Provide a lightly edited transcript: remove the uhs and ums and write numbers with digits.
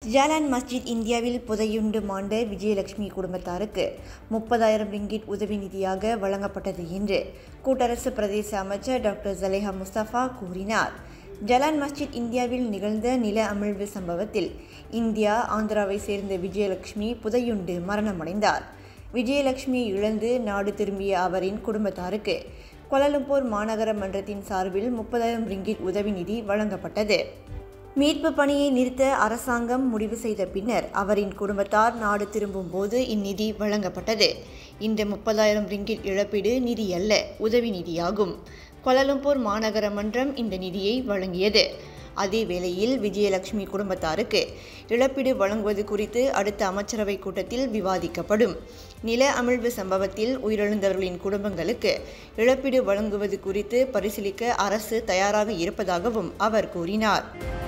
Jalan மஸ்ஜித் இந்தியாவில் புதையுண்டு மாண்ட விஜயலட்சுமி குடும்பத்தாருக்கு 30,000 ரிங்கிட் உதவி நிதியாக வழங்கப்பட்டது என்று கூட்டரசு பிரதேச அமைச்சர் டாக்டர் ஜலேஹா முஸ்தபா கூறினார். ஜலான் மஸ்ஜித் இந்தியாவில் நிகழ்ந்த நில அமிழ்வு சம்பவத்தில் இந்தியா ஆந்திராவை சேர்ந்த விஜயலட்சுமி புதையுண்டு மரணமடைந்தார். விஜயலட்சுமியை இழந்து நாடு திரும்பிய அவரின் குடும்பத்தாருக்கு கோலாலம்பூர் மாநகர மன்றத்தின் சார்பில் 30,000 ரிங்கிட் உதவி நிதி வழங்கப்பட்டது. மீட்பு பணியை நிறுத்த அரசாங்கம் முடிவு செய்த பின்னர் அவரின் குடும்பத்தார் நாடு திரும்பும் போது இந்நிதி வழங்கப்பட்டது. இந்த 30,000 ரிங்கிட் இழப்பீடு நிதி அல்ல, உதவி நிதியாகும். கோலாலம்பூர் மாநகர மன்றம் இந்த நிதியை வழங்கியது. அதே வேளையில் விஜயலட்சுமி குடும்பத்தாருக்கு இழப்பீடு வழங்குவது குறித்து அடுத்த அமைச்சரவை கூட்டத்தில் விவாதிக்கப்படும். நில அமிழ்வு சம்பவத்தில் உயிரிழந்தவர்களின் குடும்பங்களுக்கு இழப்பீடு வழங்குவது குறித்து பரிசீலிக்க அரசு தயாராக இருப்பதாகவும் அவர் கூறினார்.